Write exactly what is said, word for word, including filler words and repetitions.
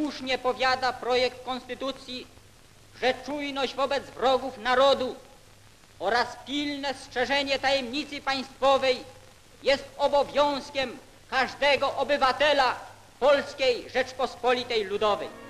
słusznie powiada projekt konstytucji, że czujność wobec wrogów narodu oraz pilne strzeżenie tajemnicy państwowej jest obowiązkiem każdego obywatela Polskiej Rzeczpospolitej Ludowej.